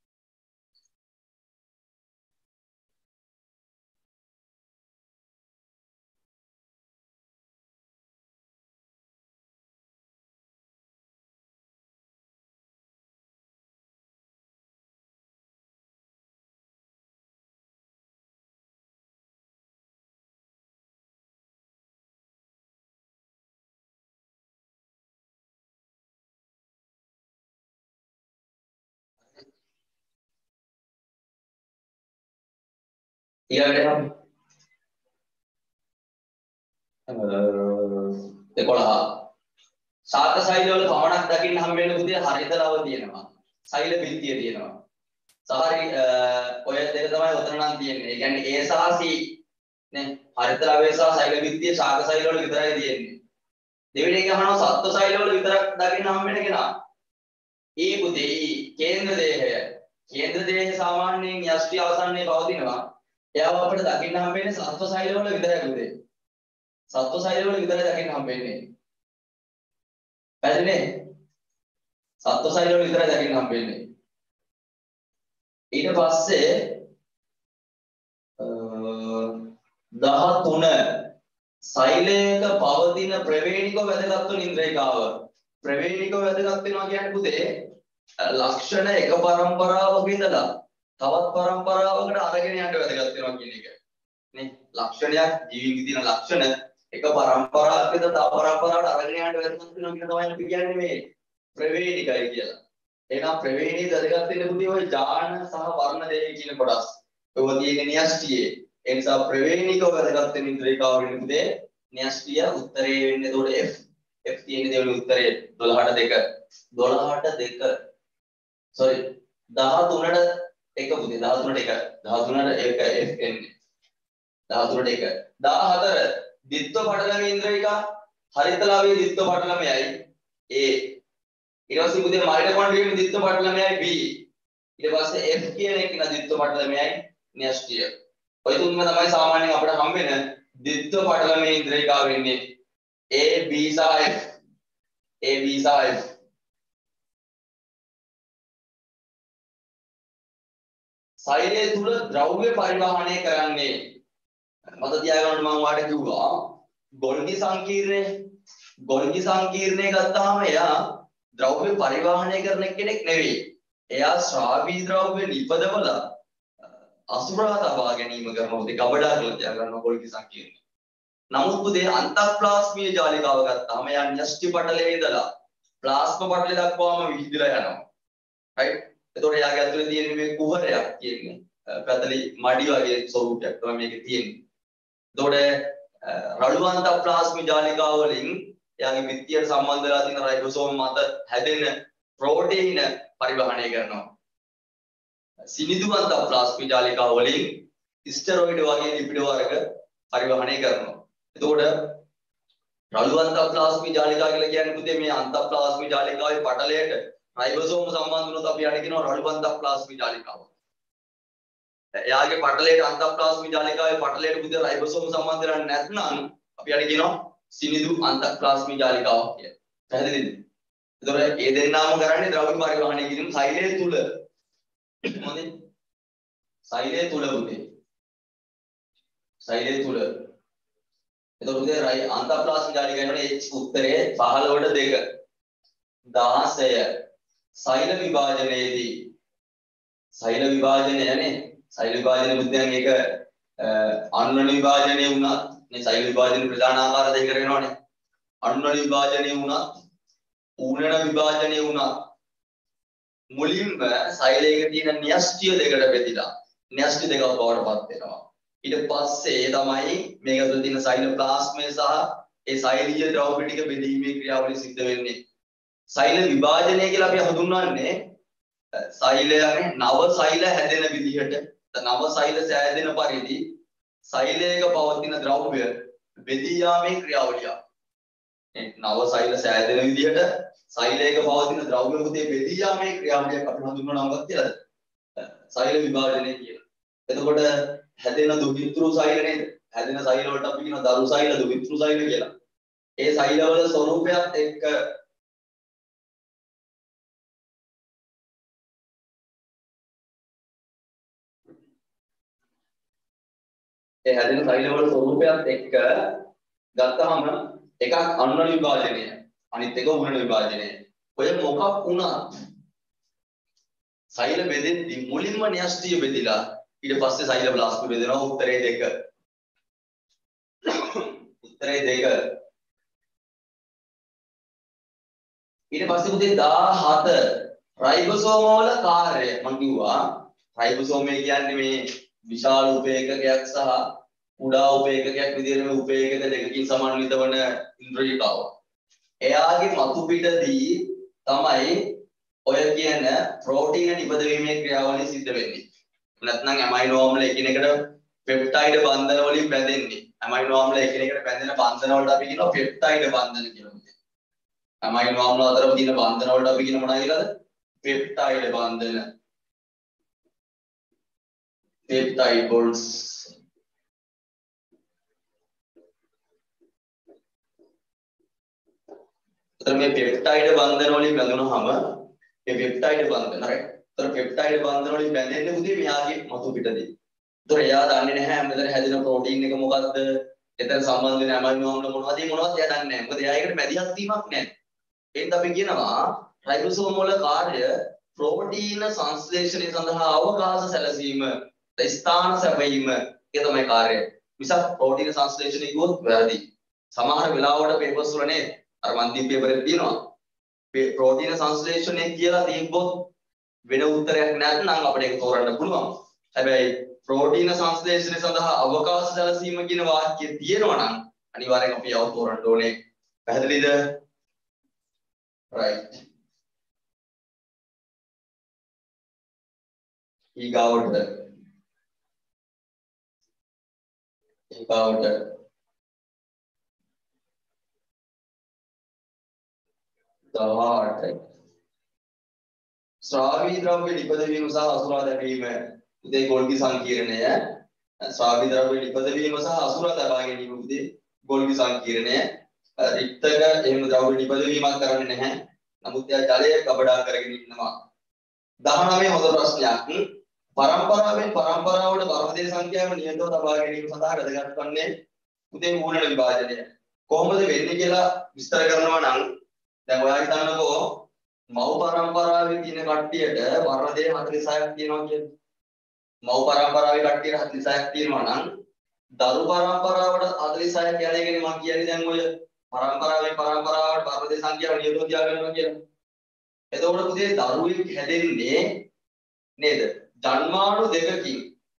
ඊළඟට එකොළහ ශාක සෛල වල පමණක් දකින්න හම් වෙන පුතේ හරිතලව තියෙනවා. සෛල බිත්තිය තියෙනවා. සහරි ඔය දෙක තමයි උතන නම් තියෙන්නේ. ඒ කියන්නේ A සහ C නේ. හරිතලවේ සහ සෛල බිත්තිය ශාක සෛල වල විතරයි තියෙන්නේ. දෙවෙනි එක අහනවා සත්ව සෛල වල විතරක් දකින්න හම් වෙන කෙනා. ඒ පුතේ කේන්ද්‍ර දේහය. කේන්ද්‍ර දේහය සාමාන්‍යයෙන් යෂ්ටි අවසානයේ පවතිනවා. එයාව අපිට දකින්න හම් වෙන්නේ සත්ව සෛල වල විතරයි පුතේ. සත්ව සෛල වල විතරයි දකින්න හම් වෙන්නේ. පැහැදිලිනේ? සත්ව සෛල වල විතරයි දකින්න හම් වෙන්නේ. ඊට පස්සේ දහතුන සෛලයක පවතින ප්‍රවේණිකව වැදගත් වන ඉන්ද්‍රියකාව. ප්‍රවේණිකව වැදගත් වෙනවා කියන්නේ පුතේ ලක්ෂණ එක පරම්පරාවක ඉඳලා තවත් පරම්පරාවකට අරගෙන යන්න වැදගත් වෙනවා කියන එක. නේ ලක්ෂණයක් ජීවිතේ තියෙන ලක්ෂණ එක පරම්පරාවක් විතර තව පරම්පරාවට අරගෙන යන්න වැරදුනොත් වෙනවා කියන තමයි අපි කියන්නේ මේ ප්‍රවේණිකයි කියලා. එහෙනම් ප්‍රවේණී දැනගත් වෙන පුතේ ඔය ජාන සහ වර්ණ දෙකේ කියන කොටස්. ඔය තියෙන්නේ න්‍යෂ්ටියේ. ඒ නිසා ප්‍රවේණිකව වැදගත් වෙන ඉන්ද්‍රිකාව වෙන පුතේ න්‍යෂ්ටිය උත්තරේ වෙන්නේ එතකොට F. F තියෙන්නේ දෙවෙනි උත්තරේ දොළහට දෙක. දොළහට දෙක. sorry දහතුනට එක පුතේ දහතුනට එක. දහතුනට එක F එන්නේ. දහතුනට එක. දහහතර දිත්ව පටලමේ ඉන්ද්‍රිකා හරිතලාවේ දිත්ව පටලමයයි A. ඊට පස්සේ පුතේ මයිටොකොන්ඩ්‍රියමේ දිත්ව පටලමයයි B. ඊට පස්සේ F කියන එක න දිත්ව පටලමයයි න්‍යෂ්ටිය. ඔය තුන්ම තමයි සාමාන්‍යයෙන් අපිට හම් වෙන දිත්ව පටලමේ ඉන්ද්‍රිකා වෙන්නේ A B සහ F. A B සහ F. සෛලය තුල ද්‍රව්‍ය පරිවහනය කරන්නේ මත තියාගන්න මම ඔයාලට කිව්වා ගොල්ගි සංකීර්ණය ගොල්ගි සංකීර්ණය ගත්තාම එයා ද්‍රව්‍ය පරිවහනය කරන කෙනෙක් නෙවෙයි. එයා ශ්‍රාවී ද්‍රව්‍ය නිපදවලා අසුරා තබා ගැනීම කරනවා. ඒ ගබඩා කියලා තියාගන්න ගොල්ගි සංකීර්ණය. නමුත් පුතේ අන්තප්ලාස්මීය ජාලිකාව ගත්තාම එයා න්‍යෂ්ටි පටලයේ ඉඳලා ප්ලාස්ම පටලය දක්වාම විහිදලා යනවා. right? එතකොට එයාගේ ඇතුලේ තියෙන මේ කුහරයක් කියන්නේ පැතලි මඩි වගේ ස්වරූපයක් තමයි මේකේ තියෙන්නේ. එතකොට රළු අන්තප්ලාස්මීය ජාලිකාව වලින් එයාගේ පිටියට සම්බන්ධ වෙලා තියෙන රයිබෝසෝම් මත හැදෙන ප්‍රෝටීන පරිවහනය කරනවා. සිනිඳු අන්තප්ලාස්මීය ජාලිකාව වලින් ස්ටෙරොයිඩ් වගේ ලිපිඩ වර්ග පරිවහනය කරනවා. එතකොට රළු අන්තප්ලාස්මීය ජාලිකාව කියලා කියන්නේ පුතේ මේ අන්තප්ලාස්මීය ජාලිකාවේ පටලයට රයිබෝසෝම සම්බන්ධ වුණොත් අපි යන්නේ කියනවා රළු අන්තප්ලාස්මීය ජාලිකාව. එයාගේ පටලයට අන්තප්ලාස්මීය ජාලිකාවේ පටලයට පුතේ රයිබෝසෝම සම්බන්ධ වෙලා නැත්නම් අපි යන්නේ කියනවා සිනිඳු අන්තප්ලාස්මීය ජාලිකාවක් කියලා. පැහැදිලිද? එතකොට මේ දෙන්නාම කරන්නේ ද්‍රව්‍ය පරිවහනය කිරීම සෛලය තුල. මොකද? සෛලය තුල පුතේ. සෛලය තුල. එතකොට පුතේ රයි අන්තප්ලාස්මීය ජාලිකාවේ H උත්තරේ පහළොවට දෙක. දහසය සෛල විභාජනයේදී සෛල විභාජනයනේ සෛල විභාජන බුද්ධයන් ඒක අන්වන විභාජනය වුණත් මේ සෛල විභාජන ප්‍රධාන ආකාර දෙකකට වෙනවනේ අන්වන විභාජනය වුණත් ඌනන විභාජනය වුණත් මුලින්ම සෛලයක තියෙන න්‍යෂ්ටිය දෙකට බෙදිලා න්‍යෂ්ටි දෙකක් බවට පත් වෙනවා ඊට පස්සේ තමයි මේක තුළ තියෙන සෛල ප්ලාස්මය සහ ඒ සෛලීය ද්‍රව්‍ය ටික බෙදීමේ ක්‍රියාවලිය සිද්ධ වෙන්නේ සෛල විභාජනය කියලා අපි හඳුන්වන්නේ සෛලයනේ නව සෛල හැදෙන විදිහට නව සෛල සෑදෙන පරිදි සෛලයක පවතින ද්‍රව්‍ය බෙදී යාමේ ක්‍රියාවලිය. මේ නව සෛල සෑදෙන විදිහට සෛලයක පවතින ද්‍රව්‍ය මුතේ බෙදී යාමේ ක්‍රියාවලියක් අපි හඳුන්වන නමක් කියලාද? සෛල විභාජනය කියලා. එතකොට හැදෙන දුගිත්‍රු සෛල නේද? හැදෙන සෛල වලට අපි කියන දරු සෛල දුගිත්‍රු සෛල කියලා. ඒ සෛලවල ස්වરૂපයත් එක්ක ඒ හැදෙන සෛල වල ස්වરૂපයත් එක්ක ගත්තාම එකක් අන්වන විභාජනය අනිත් එක උණන විභාජනය. ඔය මොකක් වුණත් සෛල බෙදෙද්දී මුලින්ම න්‍යෂ්ටිය බෙදිලා ඊට පස්සේ සෛල ප්ලාස්ම බෙදෙනවා උත්තරේ දෙක. උත්තරේ දෙක. ඊට පස්සේ උදේ දහහත රයිබෝසෝම වල කාර්යය මම කිව්වා රයිබෝසෝම කියන්නේ මේ විශාල උපේකකයක් සහ කුඩා උපේකකයක් විදිහට මේ උපේකක දෙකකින් සමන්විත වන ඉන්ද්‍රියකාව. එයාගේ මතු පිටදී තමයි ඔය කියන ප්‍රෝටීන නිපදවීමේ ක්‍රියාවලිය සිද්ධ වෙන්නේ. නැත්නම් ඇමයිනෝ ආම්ල එකිනෙකට පෙප්ටයිඩ් බන්ධන වලින් බැඳෙන්නේ. ඇමයිනෝ ආම්ල එකිනෙකට බැඳෙන බන්ධන වලට අපි කියනවා පෙප්ටයිඩ් බන්ධන කියලා. ඇමයිනෝ ආම්ල අතර තියෙන බන්ධන වලට අපි කියන මොනවද කියලාද? පෙප්ටයිඩ් බන්ධන. peptide bonds. तर මේ peptide බන්ධන වලින් බැඳුනහම මේ peptide බන්ධන right. तर peptide බන්ධන වලින් බැඳෙන්නේ උදේ මෙයාගේ මතු පිටදී. ඒතර එයා දන්නේ නැහැ මෙතන හැදෙන ප්‍රෝටීන් එක මොකක්ද? එතන සම්බන්ධ වෙන ඇමයිනෝ ආම්ල මොනවද? මේ මොනවද එයා දන්නේ නැහැ. මොකද එයා ඒකට මැදිහත් වීමක් නැහැ. එහෙනම් අපි කියනවා රයිබෝසෝම වල කාර්ය ප්‍රෝටීන සංශ්ලේෂණය සඳහා අවකාශ සැලසීම ස්ථාන සැපයීම ඒ තමයි කාර්යය. මිසක් ප්‍රෝටීන සංශ්ලේෂණය කිව්වොත් වැරදි. සමහර වෙලාවට පේපර්ස් වල නේ අර මන්දිම් පේපර් එකේ තියෙනවා ප්‍රෝටීන සංශ්ලේෂණය කියලා තිබ්බොත් වෙන උත්තරයක් නැත්නම් අපිට ඒක තෝරන්න පුළුවන්. හැබැයි ප්‍රෝටීන සංශ්ලේෂණය සඳහා අවකාශ සැලසීම කියන වාක්‍යය තියෙනවා නම් අනිවාර්යෙන් අපි යව තෝරන්න ඕනේ. පැහැදිලිද? right. ඊගාවට ඊගාවට දහඅටයි. ශ්‍රාවී ද්‍රව්‍ය නිපදවීම සහ අසුරා දැමීම උදේ ගොල්ගි සංකීර්ණය. ශ්‍රාවී ද්‍රව්‍ය නිපදවීම සහ අසුරා දබා ගැනීම උදේ ගොල්ගි සංකීර්ණය. රික්තක එහෙම ද්‍රව්‍ය නිපදවීමක් කරන්නේ නැහැ. නමුත් එයා ජලය කබඩා කරගෙන ඉන්නවා. දහනවය හොඳ ප්‍රශ්නයක්. පරම්පරාවෙන් පරම්පරාවට වර්ණදේ සංඛ්‍යාව නියතව තබා ගැනීම සඳහා වැදගත් වන්නේ උදේ මූලන විභාජනය. කොහොමද වෙන්නේ කියලා විස්තර කරනවා නම් දැන් ඔයා හිතන්නකෝ මව් පරම්පරාවේ තියෙන කට්ටියට වර්ණදේ හතළිස් හයක් තියෙනවා කියන්නේ. මව් පරම්පරාවේ කට්ටියට හතළිස් හයක් තියෙනවා නම් දරු පරම්පරාවට හතළිස් හයක් යන එකනේ මම කියන්නේ දැන් ඔය පරම්පරාවෙන් පරම්පරාවට වර්ණදේ සංඛ්‍යාව නියතව තියාගන්නවා කියලා. එතකොට පුතේ දරුවෙක් හැදෙන්නේ නේද? ජන්මාණු දෙකකින්.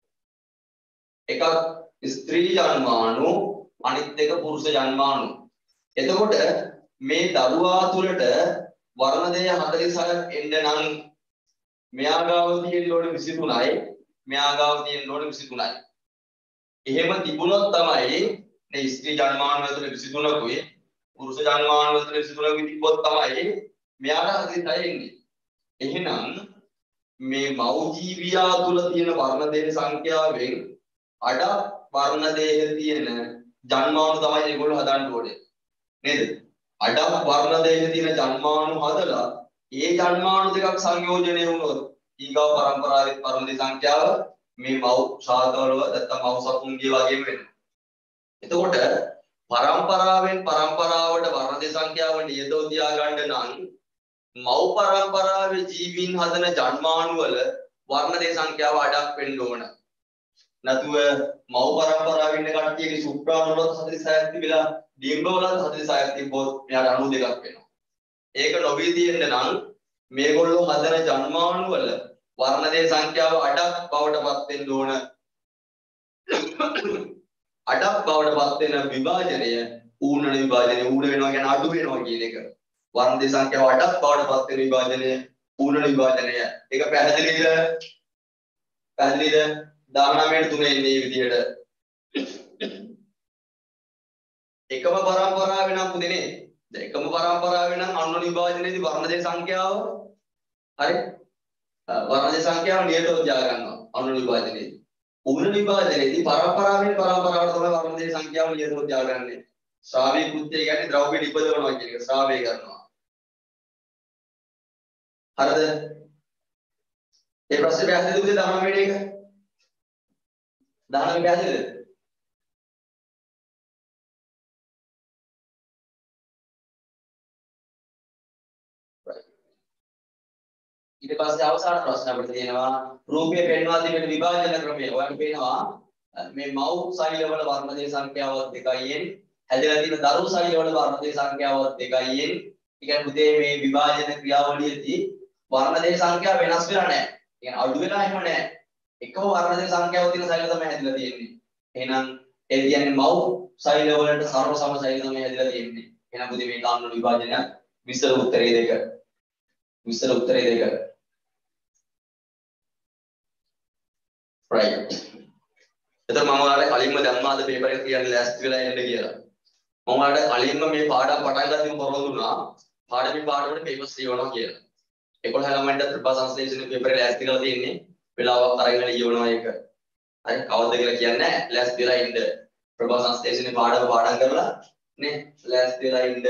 එකක් ස්ත්‍රී ජන්මාණු අනිත් එක පුරුෂ ජන්මාණු. එතකොට මේ දරුවා තුළට වර්ණදේ හතළිස් හයක් එන්න නම් මෙයා ගාව තියෙන්න ඕනේ විසි තුනයි මෙයා ගාව තියෙන්න ඕනේ විසි තුනයි. එහෙම තිබුණොත් තමයි මේ ස්ත්‍රී ජන්මාණු ඇතුලේ විසි තුනකුයි පුරුෂ ජන්මාණු ඇතුලේ විසි තුනකුයි තිබ්බොත් තමයි මෙයාට හතළිස් හය එන්නේ. එහෙනම් මේ මව් ජීවියා තුල තියෙන වර්ණදේහ සංඛ්‍යාවෙන් අඩක් වර්ණදේහ තියෙන ජන්මාණු තමයි ඒගොල්ලෝ හදන්න ඕනේ. නේද? අඩක් වර්ණදේහ තියෙන ජන්මාණු හදලා ඒ ජන්මාණු දෙකක් සංයෝජනය වුණොත් ඊගාව පරම්පරාවේ වර්ණදේහ සංඛ්‍යාව මේ මව් ශාකවල නැත්නම් මව් සතුන්ගේ වගේම වෙනවා. එතකොට පරම්පරාවෙන් පරම්පරාවට වර්ණදේහ සංඛ්‍යාව නියතව තියාගන්න නම් මව් පරම්පරාවේ ජීවීන් හදන ජන්මාණු වල වර්ණදේහ සංඛ්‍යාව අඩක් වෙන්න ඕන. නැතුව මව් පරම්පරාවේ ඉන්න කට්ටියගේ සුප්‍රාණ වල හතළිස් හයක් තිබිලා ඩිම්බ වල හතළිස් හයක් තිබ්බොත් මෙයාට අනූ දෙකක් වෙනවා. ඒක නොවී තියෙන්න නම් මේගොල්ලෝ හදන ජන්මාණු වල වර්ණදේහ සංඛ්‍යාව අඩක් බවට පත් වෙන්න ඕන. අඩක් බවට පත් වෙන විභාජනය ඌර්ණ විභාජනය ඌර්ණ වෙනවා කියන්නේ අඩු වෙනවා කියන එක. වර්ණදේහ සංඛ්‍යාව අඩක් බවට පත් වෙන විභාජනය ඌර්ණ විභාජනය. ඒක පැහැදිලිද? පැහැදිලිද? දහනවයට තුන එන්නේ මේ විදිහට. එකම පරම්පරාවේ නම් පුතේ නේ. දැන් එකම පරම්පරාවේ නම් අනුන විභාජනයේදී වර්ණදේහ සංඛ්‍යාව හරි වර්ණදේහ සංඛ්‍යාව නියතව තියා ගන්නවා අනුන විභාජනයේදී. ඌර්ණ විභාජනයේදී පරම්පරාවෙන් පරම්පරාවට තමයි වර්ණදේහ සංඛ්‍යාව නියතව තියාගන්නේ. ශ්‍රාවී කෘත්‍යය කියන්නේ ද්‍රව්‍ය නිපදවනවා කියන එක ශ්‍රාවය කරනවා. හරිද? ඒ ප්‍රශ්නේ පැහැදිලිද පුතේ දහනවයට එක? දහනවය පැහැදිලිද? ඊට පස්සේ අවසාන ප්‍රශ්න අපිට තියෙනවා රූපය පෙන්වා දෙන විභාජන ක්‍රමය. ඔයාලට පේනවා මේ මව් ශෛලවල වර්ණදේහ සංඛ්‍යාව දෙකයින් හැදලා තියෙන දරු ශෛලවල වර්ණදේහ සංඛ්‍යාව දෙකයින්. ඒ කියන්නේ පුතේ මේ විභාජන ක්‍රියාවලියේදී වර්ණදේහ සංඛ්‍යාව වෙනස් වෙලා නැහැ. ඒ කියන්නේ අඩු වෙලා එහෙම නැහැ. එකම වර්ණදේහ සංඛ්‍යාව තියෙන ශෛල තමයි හැදලා තියෙන්නේ. එහෙනම් ඒ කියන්නේ මව් ශෛලවලට සර්ව සම ශෛල තමයි හැදලා තියෙන්නේ. එහෙනම් පුතේ මේ කාණ්ඩ විභාජනය විස්තර උත්තරේ දෙක. විස්තර උත්තරේ දෙක. right. එතකොට මම ඔයාලට කලින්ම දැම්මාද පේපර් එක කියන්නේ ලෑස්ති වෙලා එන්න කියලා. මම ඔයාලට කලින්ම මේ පාඩම් පටන් ගන්නදී පොරොන්දු වුණා පාඩමේ පාඩමට පේපර්ස් ලියවනවා කියලා. එකොළහ ළමයින්ට ත්‍රිපා සංශ්ලේෂණ පේපර් එක ලෑස්ති කරලා තියෙන්නේ. වෙලාවක් අරගෙන ලියවනවා ඒක. හරි කවද්ද කියලා කියන්නේ නැහැ. ලෑස්ති වෙලා ඉන්න. ත්‍රිපා සංශ්ලේෂණේ පාඩම පාඩම් කරලා නේ ලෑස්ති වෙලා ඉන්න.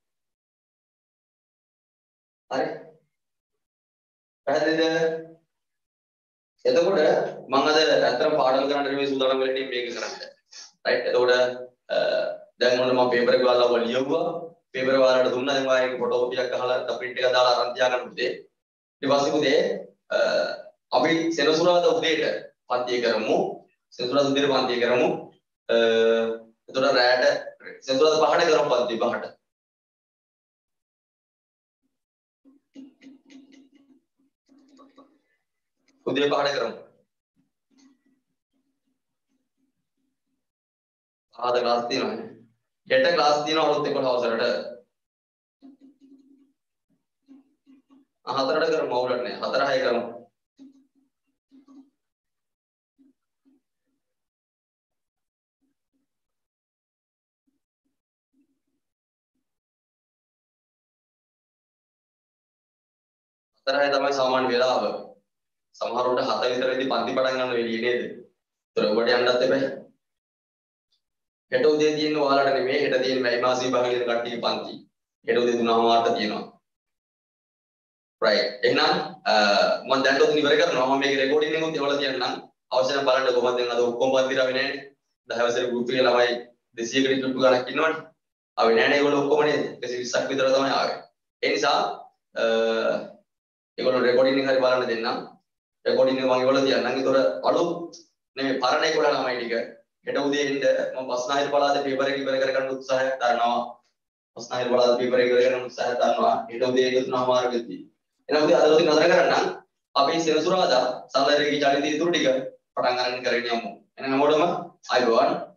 හරි. පැහැදිලිද? එතකොට මම අද ඇත්තටම පාඩම් කරන්න නෙමෙයි සූදානම් වෙලා ඉන්නේ මේක කරන්න. රයිට්. එතකොට දැන් මොන මම පේපර් එක ගාලා ඔයාලා ලියවුවා. පේපර් ඔයාලට දුන්නා. දැන් ඔයාලා ඒක ෆොටෝ කොපියක් ගහලා ප්‍රින්ට් එක දාලා අරන් තියාගන්න පුතේ. ඊට පස්සේ පුතේ අපි සෙනසුරාදා උදේට පන්තිය කරමු. සෙනසුරාදා උදේට පන්තිය කරමු. එතකොට රැට සෙන්සුරාදා පහට කරමු පන්ති පහට. උදේ පහට කරමු. ආද ක්ලාස් තියෙනවානේ. හෙට ක්ලාස් තියෙනවා අලුත් එකොළහ හවසට. හතරට කරමු අවුලක් නැහැ. හතර හය කරමු. හතර හය තමයි සාමාන්‍ය වෙලාව. සමහරවිට හත විතරදී පන්ති පටන් ගන්න වෙලිය නේද? ඒතර ඔබට යන්නත් එපා. හෙට උදේ තියෙන ඔයාලට නෙමෙයි හෙට තියෙන මැයි මාසෙ විභාගයේ කට්ටිය පන්ති. හෙට උදේ තුනම වාර්ත තියෙනවා. right. එහෙනම් මම දැන් ඔතන ඉවර කරනවා. මම මේක රෙකෝඩින් එකකුත් එවලා තියන්නම්. අවශ්‍ය නම් බලන්න කොහොමද දැන් අද ඔක්කොම පන්ති රාවේ නැහැ. දහ වසරේ ගෲප් එකේ ළමයි දෙසීයකට ඉක්මතු ගණක් ඉන්නවනේ. ආවේ නැහැ නේ ඒගොල්ලෝ ඔක්කොම නේද? එකසිය විස්සක් විතර තමයි ආවේ. ඒ නිසා ඒගොල්ලෝ රෙකෝඩින් එක හරි බලන්න දෙන්නම්. රෙකෝඩින් එක මම ඉවලා තියන්නම්. ඒතොර අලුත් නෙමෙයි පරණ ඒගොල්ලෝ ළමයි ටික හෙට උදේ එන්න මම බස්නාහිර පළාතේ පේපර් එක ඉවර කරගන්න උත්සාහයක් ගන්නවා. බස්නාහිර පළාතේ පේපර් එක ඉවර කරගන්න උත්සාහයක් ගන්නවා. හෙට උදේ එක තුනම මාර්ගෙදී. එහෙනම් උදේ අද උදේ නතර කරන්න අපි සෙනසුරාදා සමහරවිට චලිත ඉතුරු ටික පටන් ගන්න කරගෙන යමු. එහෙනම් හැමෝටම ආයුබෝවන්.